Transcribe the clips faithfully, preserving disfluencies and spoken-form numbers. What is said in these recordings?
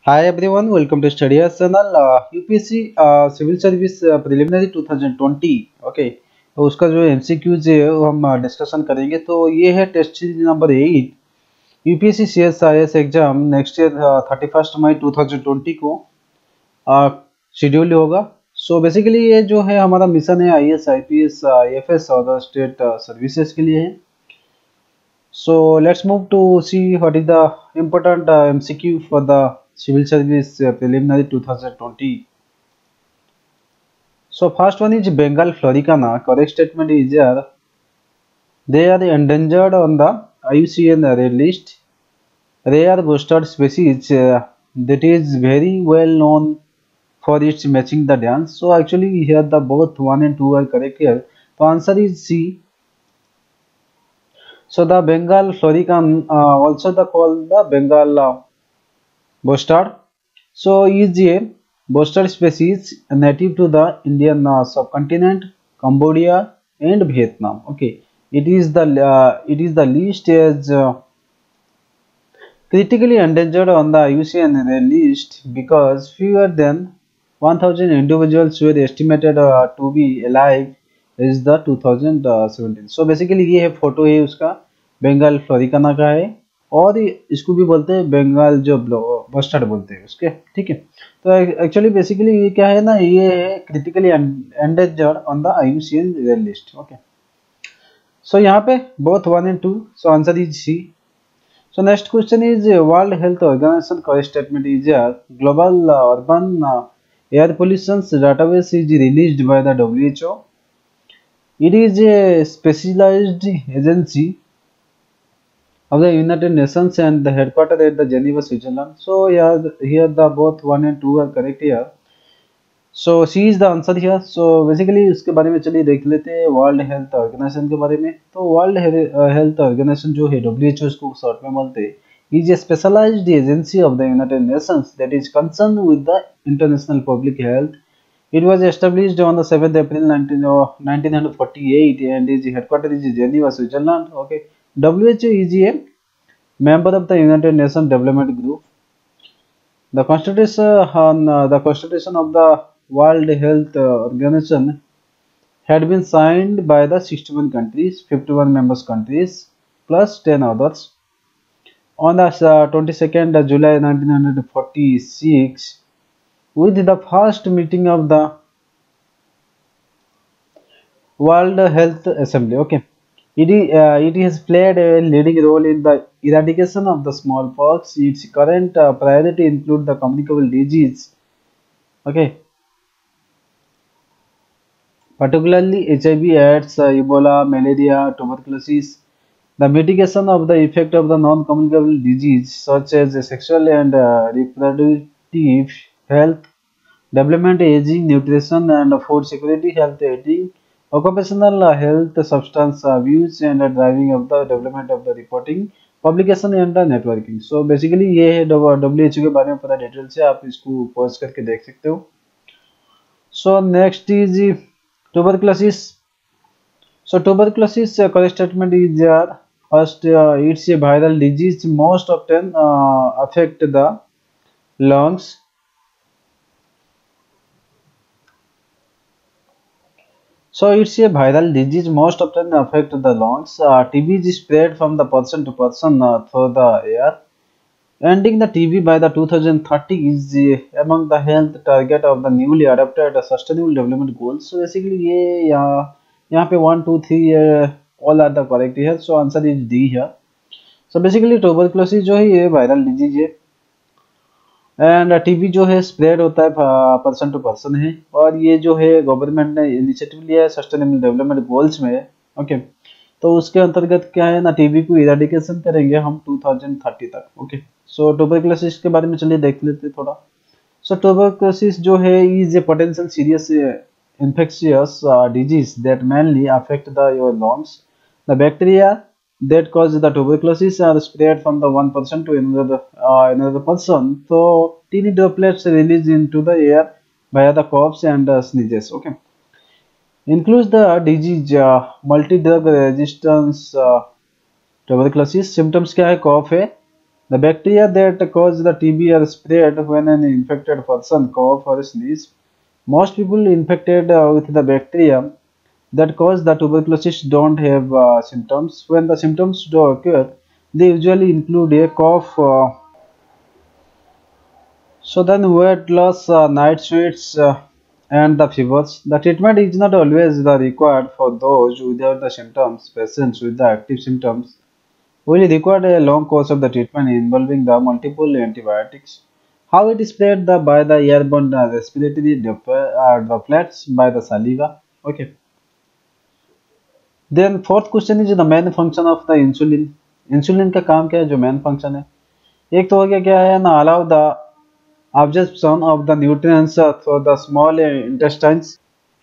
Hi everyone, welcome to Study Us channel. uh, U P S C uh, civil service preliminary twenty twenty okay. तो उसका जो MCQs है वो हम discussion करेंगे। तो ये है test series number eight UPSC CSIS exam next year thirty first May two thousand twenty को शेड्यूल होगा। सो बेसिकली ये जो है हमारा मिशन है I S I P S I F S और स्टेट सर्विसेज के लिए है। So let's move to see what is the important uh, M C Q for the civil service uh, preliminary twenty twenty. So first one is Bengal floricana. Correct statement is here. They are endangered on the I U C N red list. Rare boosted species uh, that is very well known for its matching the dance. So actually here the both one and two are correct here. The answer is C. So the Bengal florican, uh, also the called the Bengal uh, bustard. So is a bustard species native to the Indian uh, subcontinent, Cambodia and Vietnam. Okay, it is the uh, it is the least as uh, critically endangered on the I U C N list because fewer than one thousand individuals were estimated uh, to be alive is the two thousand seventeen. So basically ये है photo है उसका बंगाल फ्लोरिकाना का है और इसको भी बोलते हैं बंगाल जो बस्टर्ड बोलते हैं उसके। ठीक है, तो एक्चुअली बेसिकली ये क्या है ना, ये है critically endangered on the I U C N red list. Okay, so यहाँ पे both one and two, so answer is C. So next question is uh, World Health Organization correct statement is uh, global uh, urban uh, air pollution database is released by the W H O. It is a specialized agency of the United Nations and the headquarters at the Geneva, Switzerland. So here, here the both one and two are correct here. So C is the answer here. So basically इसके बारे में चलिए देख लेते हैं world health organisation के बारे में। तो वर्ल्ड हेल्थ ऑर्गेनाइजेशन जो है डब्ल्यू एच ओ इसको शॉर्ट में बोलते हैं, is a specialized agency of the United Nations that is concerned with the international public health. It was established on the seventh April nineteen forty-eight and is headquartered in Geneva, Switzerland. Okay, W H O is a member of the United Nations Development Group. The constitution on uh, the constitution of the World Health Organization had been signed by the sixty-one countries, fifty-one members countries plus ten others on the uh, twenty-second of July nineteen forty-six, with the first meeting of the World Health Assembly. Okay, it, uh, it has played a leading role in the eradication of the smallpox. Its current uh, priority include the communicable disease. Okay, particularly H I V, AIDS, uh, Ebola, malaria, tuberculosis. The mitigation of the effect of the non-communicable disease such as sexual and uh, reproductive health, development, aging, nutrition and food security, health aiding, occupational uh, health, substance abuse and uh, driving of the development of the reporting, publication and the networking. So basically ये है W H O के बारे में पूरा detail से आप इसको pause करके देख सकते हो। So next is tuberculosis. So tuberculosis uh, correct statement is uh, first uh, it's a viral disease most often uh, affect the lungs. So it's a viral disease most often affect the lungs. Uh, T B is spread from the person to person uh, through the air. Ending the T B by the two thousand thirty is uh, among the health target of the newly adopted uh, sustainable development goals. So basically ये यहाँ यहाँ पे one two three uh, all are the correct here. So answer is D here. So basically tuberculosis जो है ये viral disease है and TB जो है स्प्रेड होता है पर्सन टू पर्सन है और ये जो है गवर्नमेंट ने इनिशिएटिव लिया है सस्टेनेबल डेवलपमेंट गोल्स में। ओके, तो उसके अंतर्गत क्या है ना, टीबी को इरेडिकेशन करेंगे हम टू थाउजेंड थर्टी तक। ओके, सो ट्यूबरकुलोसिस के बारे में चलिए देख लेते थोड़ा। सो ट्यूबरकुलोसिस जो है is a potential serious infectious uh, disease that mainly affect the your lungs. The bacteria that cause the tuberculosis are spread from the one person to another uh, another person. So teeny droplets released into the air via the coughs and uh, sneezes. Okay, includes the disease uh, multi drug resistance uh, tuberculosis. Symptoms क्या है, cough है The bacteria that cause the T B are spread when an infected person cough or sneeze. Most people infected uh, with the bacteria that cause the tuberculosis don't have uh, symptoms. When the symptoms do occur, they usually include a cough. Uh, so then weight loss, uh, night sweats, uh, and the fevers. The treatment is not always the required for those without the symptoms. Patients with the active symptoms will require a long course of the treatment involving the multiple antibiotics. How it is spread the, by the airborne uh, respiratory droplet- uh, droplets by the saliva. Okay. Then fourth question is the main function of the insulin. Insulin का काम क्या है जो main function है? एक तो हो गया क्या है ना allow the absorption of the nutrients uh, through the small uh, intestines.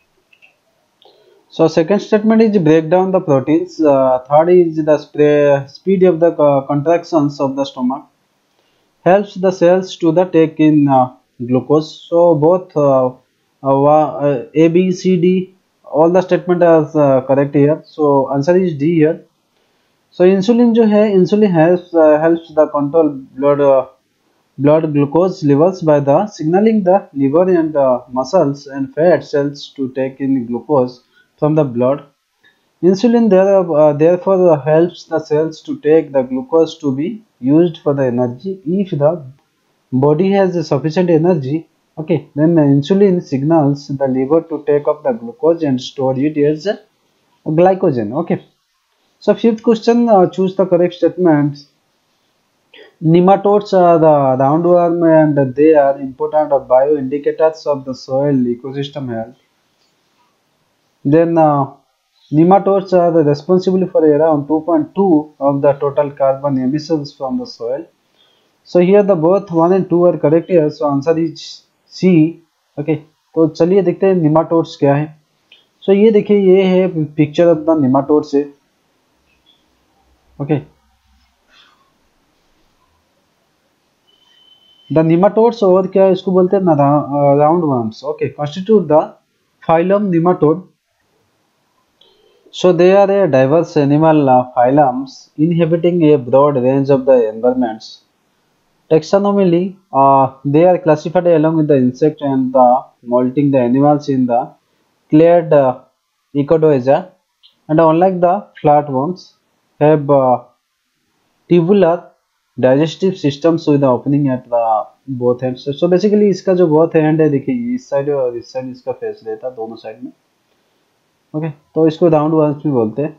So second statement is break down the proteins. Uh, third is the spray, speed of the uh, contractions of the stomach. Helps the cells to the take in uh, glucose. So both uh, uh, A, B, C, D, all the statement are uh, correct here. So answer is D here. So insulin जो है, insulin helps uh, helps the control blood uh, blood glucose levels by the signaling the liver and uh, muscles and fat cells to take in glucose from the blood. Insulin there, uh, therefore helps the cells to take the glucose to be used for the energy. If the body has sufficient energy, okay, then the insulin signals the liver to take up the glucose and store it as glycogen. Okay. So fifth question, uh, choose the correct statement. Nematodes are the roundworm and they are important bioindicators of the soil ecosystem health. Then uh, nematodes are the responsible for around two point two of the total carbon emissions from the soil. So here the both one and two are correct here. So answer is C. Okay. तो चलिए देखते हैं nematodes क्या है. So ये देखिए ये है picture of the nematodes है. Okay. The nematodes और क्या इसको बोलते हैं ना roundworms. Okay. Constitute the phylum nematode. So they are a diverse animal uh, phylums inhabiting a broad range of the environments. Taxonomically, uh, they are classified along with the insect and the molting the animals in the clade uh, Echodoaza, and unlike the flatworms, have uh, tubular digestive systems with the opening at the both ends. So basically इसका जो both hand है देखिए इस side और इस side इसका face रहता है दोनों साइड में. ओके okay, तो इसको राउंड वर्म्स भी बोलते हैं.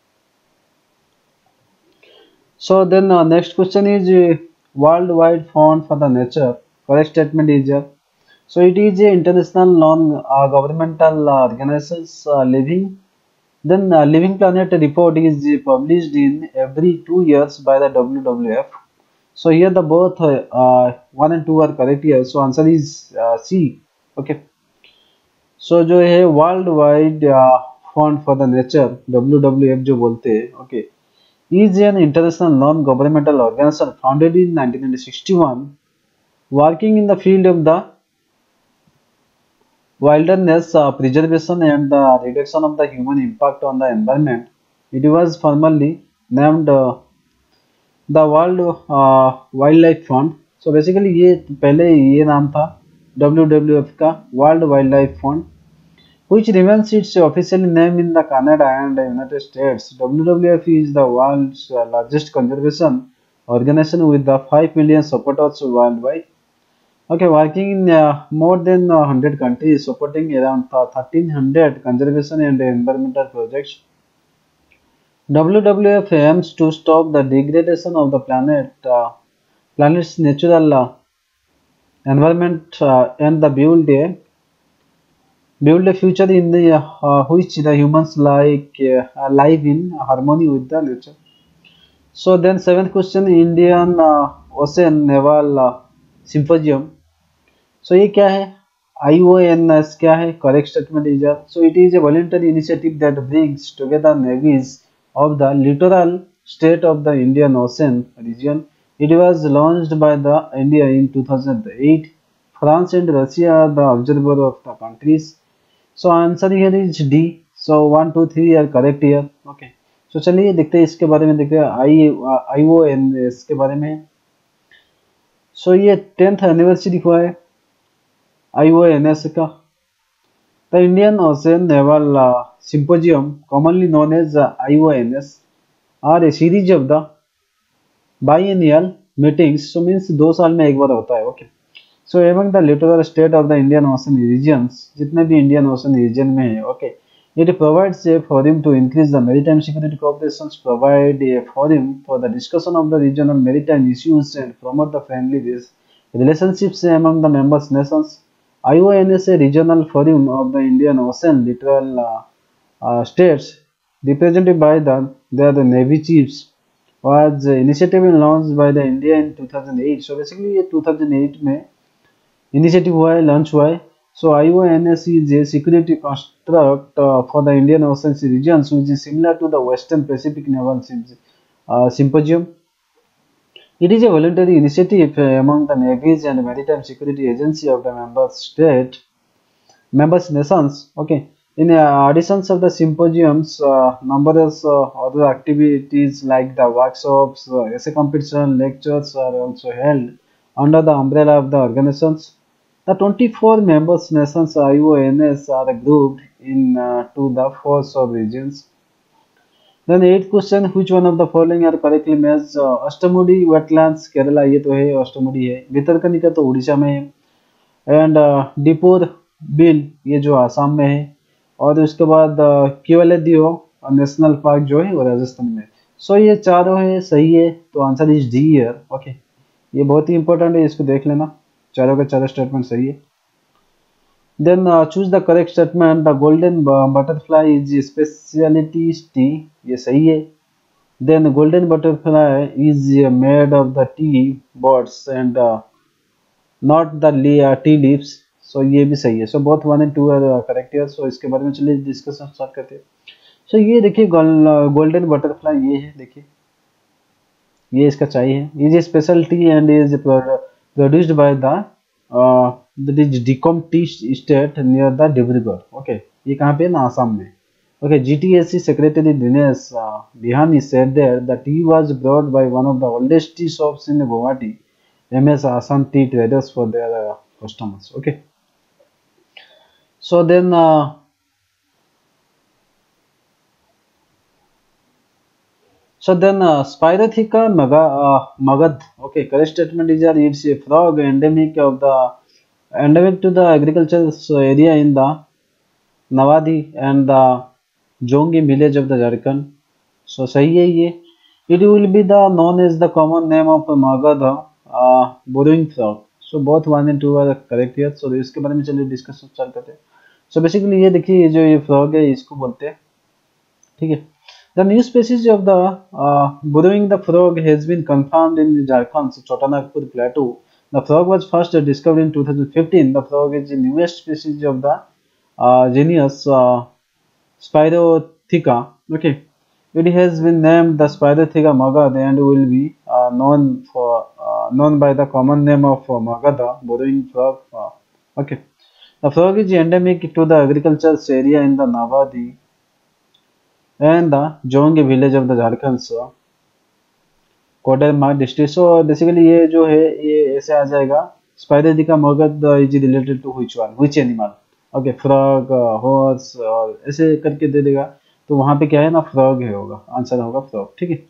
So then uh, next question is uh, worldwide fund for the nature. Correct statement is uh, so it is a international non-governmental uh, organizations uh, living. Then uh, Living Planet report is uh, published in every two years by the W W F. So here the both uh, uh, one and two are correct here. So answer is uh, C. Okay. So जो है worldwide uh, fund for the nature W W F जो बोलते हैं. Okay. Is an international non-governmental organization founded in nineteen sixty-one, working in the field of the wilderness uh, preservation and the reduction of the human impact on the environment. It was formerly named uh, the World uh, Wildlife Fund. So basically ये पहले ये नाम था W W F का World Wildlife Fund, which remains its official name in the Canada and the United States. W W F is the world's uh, largest conservation organization with the five million supporters worldwide. Okay, working in uh, more than uh, one hundred countries, supporting around uh, thirteen hundred conservation and environmental projects. W W F aims to stop the degradation of the planet, uh, planet's natural uh, environment uh, and the build a build a future in the uh, which the humans like uh, live in harmony with the nature. So then seventh question, Indian uh, Ocean Naval uh, Symposium. So ये क्या है? I O N S क्या है? Correct statement is uh, so it is a voluntary initiative that brings together navies of the littoral state of the Indian Ocean region. It was launched by the India in two thousand eight. France and Russia are the observer of the countries. So answer here is D. So one, two, three are correct here. Okay. So चलिए देखते हैं इसके बारे में देखते हैं I I O N S के बारे में. सो ये टेंथ एनिवर्सरी हुआ है आई ओ एन एस का। The Indian ocean naval symposium commonly known as I O N S are a series of the biennial meetings, so means दो साल में एक बार होता है। Okay, so among the littoral state of the Indian ocean regions, जितने भी Indian ocean region में है, okay, it provides a forum to increase the maritime security cooperation, provide a forum for the discussion of the regional maritime issues and promote the friendly relationships among the members nations. I O N is a regional forum of the Indian Ocean littoral uh, uh, states represented by the their the navy chiefs, was initiative launched by the India in two thousand eight. So basically ये two thousand eight में initiative हुआ है, launch हुआ है। So I O N S is a security construct uh, for the Indian Ocean regions, which is similar to the Western Pacific Naval uh, Symposium. It is a voluntary initiative uh, among the navies and maritime security agency of the member state, members nations. Okay. In uh, additions of the symposiums, uh, numerous uh, other activities like the workshops, uh, essay competition, lectures are also held under the umbrella of the organizations. The twenty-four members nations I O N S are grouped in uh, to the four sub-regions. Then eighth question, which one of the following are correctly matched? uh, Ashtamudi wetlands Kerala, ये तो है अष्टमुडी है। भितरकनिका तो उड़ीसा में है। And Deepor bill, ये जो आसाम में है। और उसके बाद क्यूएलएडीओ नेशनल पार्क जो है वो राजस्थान में। सो so, ये चारों है सही है, तो answer is D here. Okay, ये बहुत ही इंपॉर्टेंट है, इसको देख लेना, चारों का चारों स्टेटमेंट सही है। Then uh, choose the correct statement. The golden butterfly is a specialty tea, ये सही है। Then golden butterfly is uh, made of the tea buds and uh, not the uh, tea leaves, so ये भी सही है। So both one and two are uh, correct here। So इसके बारे में चलिए डिस्कशन स्टार्ट करते हैं। So ये देखिए गोल्डन बटरफ्लाई, ये है, देखिए ये इसका चाहिए है। Is a special tea and is produced by the that is Decom tea estate near the Dibrugarh. Okay, ये कहाँ पे है ना, आसाम में। Okay, G T S C Secretary Dinesh uh, Bihani said that the tea was brought by one of the oldest tea shops in Guwahati, M S Assam Tea Traders, for their uh, customers. Okay, so then uh, so then uh, Spirotheca maga, uh, magad. Okay, correct statement is that it's a frog endemic of the endemic to the agricultural area in the Navadi and the Jongi village of the Jharkhand. So सही है ये। It will be the known as the common name of Magadha uh, burrowing frog. So both one and two are correct here. So इसके बारे में चलिए discussion start करते हैं। So basically ये देखिए, ये जो ये frog है इसको बोलते हैं, ठीक है। The new species of the uh, burrowing the frog has been confirmed in Jharkhand, so Chotanagpur Plateau. The frog was first discovered in two thousand fifteen. The frog is the newest species of the uh, genus uh, Spirotheca. Okay, it has been named the Spirotheca magad and will be uh, known for uh, known by the common name of uh, Magadha burrowing frog. Uh, okay, the frog is endemic to the agricultural area in the Navadi and the Jongi village of the Jharkhand. So Koderma district. So basically ये जो है ये ऐसे आ जाएगा, Spirotheca Magadh is related to which one, which animal. Okay, frog, horse और ऐसे करके दे देगा, तो वहां पे क्या है ना, फ्रॉग है, होगा आंसर होगा फ्रॉग, ठीक है।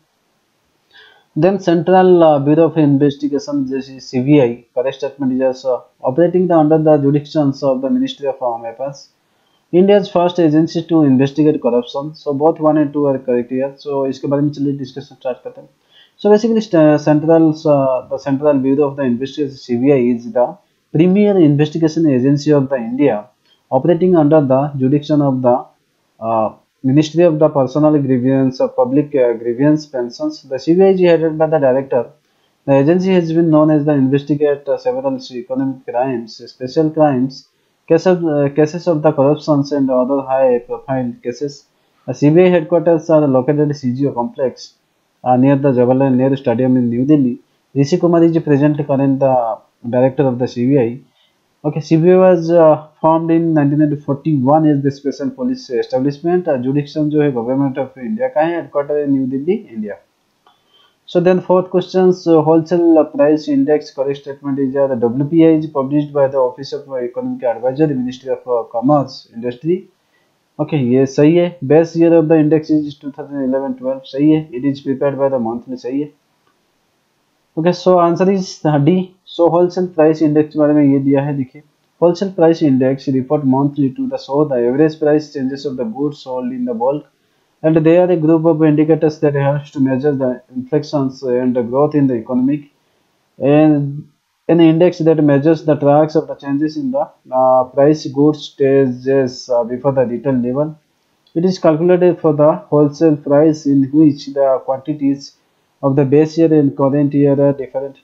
Then central bureau of investigation जैसे CBI, correct statement is operating the under the jurisdictions of the ministry of home affairs, India's first agency to investigate corruption. So both one and two are correct here. So इसके बारे में चलिए discussion start करते हैं। So basically, central uh, the Central Bureau of the Investigation C B I is the premier investigation agency of the India, operating under the jurisdiction of the uh, Ministry of the Personal Grievance, uh, Public uh, Grievance Pensions. The C B I is headed by the director. The agency has been known as the investigate uh, several economic crimes, special crimes, cases, uh, cases of the corruptions and other high-profile cases. The C B I headquarters are located at C G O complex uh, near the Jawaharlal Nehru Stadium in New Delhi. Rishi Kumar is presently current the director of the C B I. Okay, C B I was uh, formed in nineteen forty-one as the special police establishment. Uh, jurisdiction जो है government of India का है, headquarter है New Delhi, India. So then fourth questions, uh, wholesale price index correct statement is uh, the W P I is published by the Office of Economic Advisor, Ministry of uh, Commerce, Industry. Okay, ये सही है. Best year of the index is twenty eleven twelve. सही है. It is prepared by the monthly. सही है. Okay, so answer is D. So wholesale price index के बारे में ये दिया है. देखिए, wholesale price index report monthly to the show the average price changes of the goods sold in the bulk, and they are a group of indicators that helps to measure the inflections and the growth in the economic, and an index that measures the tracks of the changes in the uh, price goods stages uh, before the retail level. It is calculated for the wholesale price in which the quantities of the base year and current year are different.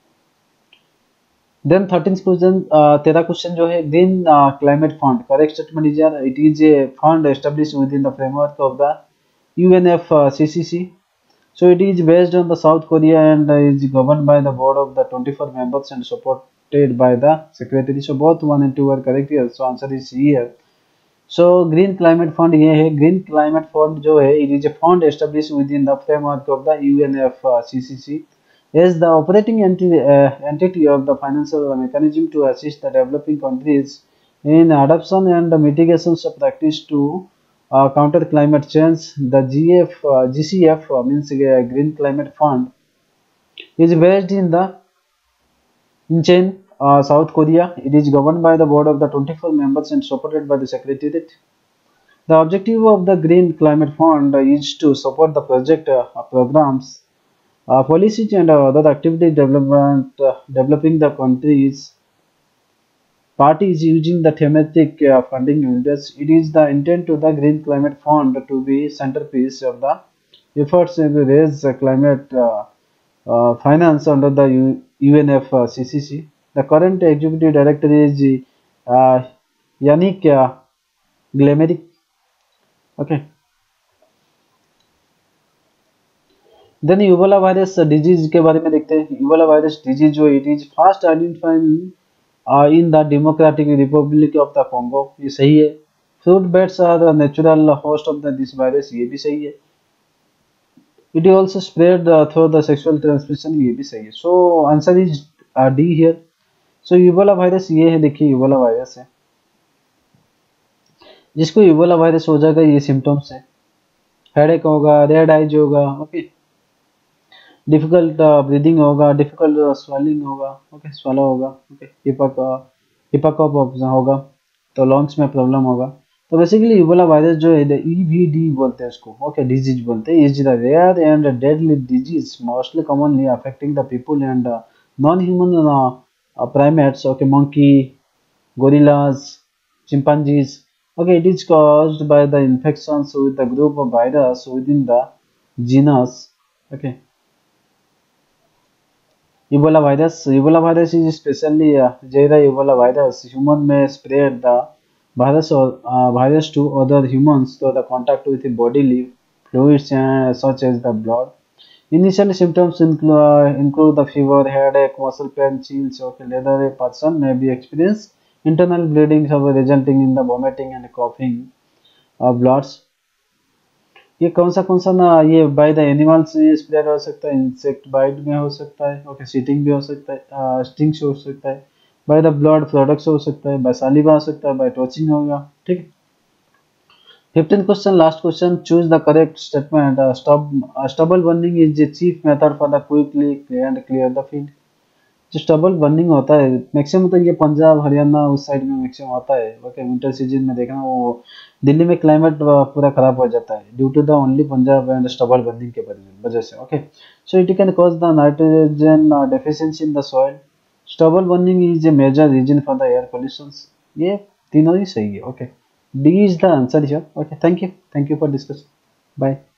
Then thirteenth question, uh, तेरा question जो है green uh, climate fund. Correct statement is यार, it is a fund established within the framework of the U N F C C C. So it is based on the South Korea and uh, is governed by the board of the twenty-four members and supported by the secretary. So both one and two are correct here. So answer is here. So green climate fund ये है. Green climate fund जो है, it is a fund established within the framework of the U N F C C C as the operating entity, uh, entity of the financial mechanism to assist the developing countries in adoption and the mitigations of practice to uh, counter climate change. The G F, uh, G C F uh, means uh, Green Climate Fund is based in the Incheon, uh, South Korea. It is governed by the board of the twenty-four members and supported by the secretariat. The objective of the Green Climate Fund is to support the project uh, programs, uh, policies and uh, other activity development, uh, developing the countries parties using the thematic uh, funding windows. It is the intent to the Green Climate Fund to be centerpiece of the efforts to raise uh, climate uh, uh, finance under the U UNF C C C. The current executive director is uh, Yannick uh, Glemeric. Okay. Then Ebola virus disease के बारे में देखते हैं. Ebola virus disease जो it is fast identifying uh, in the Democratic Republic of the Congo. ये सही है. Fruit bats are the natural host of the this virus. ये भी सही है. It is also spread uh, through the sexual transmission. ये भी सही है. So answer is uh, D here. So Ebola virus ये है. देखिए Ebola virus है. जिसको Ebola virus हो जाएगा ये symptoms है. Headache होगा, red eyes होगा. Okay. डिफिकल्ट ब्रीदिंग होगा, डिफिकल्ट स्वेलिंग होगा, ओके स्वेलो होगा, ओके हिपक हिपकअप होगा, तो लंग्स में प्रॉब्लम होगा. तो बेसिकली इबोला वायरस जो है ईवीडी बोलते हैं इसको, ओके डिजीज बोलते हैं. Is the rare and deadly disease mostly commonly affecting the people and non human primates, okay monkey, gorillas, chimpanzees. Okay, it is caused by the infections with the group of virus within the genus. Okay. Ebola virus. Ebola virus is especially uh, Zaire Ebola virus. Human may spread the virus or uh, virus to other humans through the contact with the bodily fluids uh, such as the blood. Initial symptoms include, uh, include the fever, headache, muscle pain, chills. Okay, later a person may be experience internal bleeding resulting in the vomiting and coughing of bloods. ये कौन सा कौन सा ना ये by the animals spread हो सकता है, इंसेक्ट बाइट में हो सकता है, ओके सीटिंग भी हो सकता है, स्टिंग से हो सकता है, बाय द ब्लड प्रोडक्ट्स हो सकता है, बाय सालिवा हो सकता है, बाय टचिंग होगा. ठीक है. Fifteen question last question, choose the correct statement. Stubble burning is the chief method for the quickly and clear the field. जो स्टबल बर्निंग होता है मैक्सिमम तो ये पंजाब हरियाणा उस साइड में मैक्सिमम होता है. ओके विंटर सीजन में देखना वो दिल्ली में क्लाइमेट पूरा खराब हो जाता है due to the only Punjab and stubble burning के वजह से. Okay so it can cause the nitrogen deficiency in the soil. Stubble burning is a major reason for the air pollution. ये तीनों ही सही है. Okay D is the answer here. Okay thank you thank you for discussion. Bye.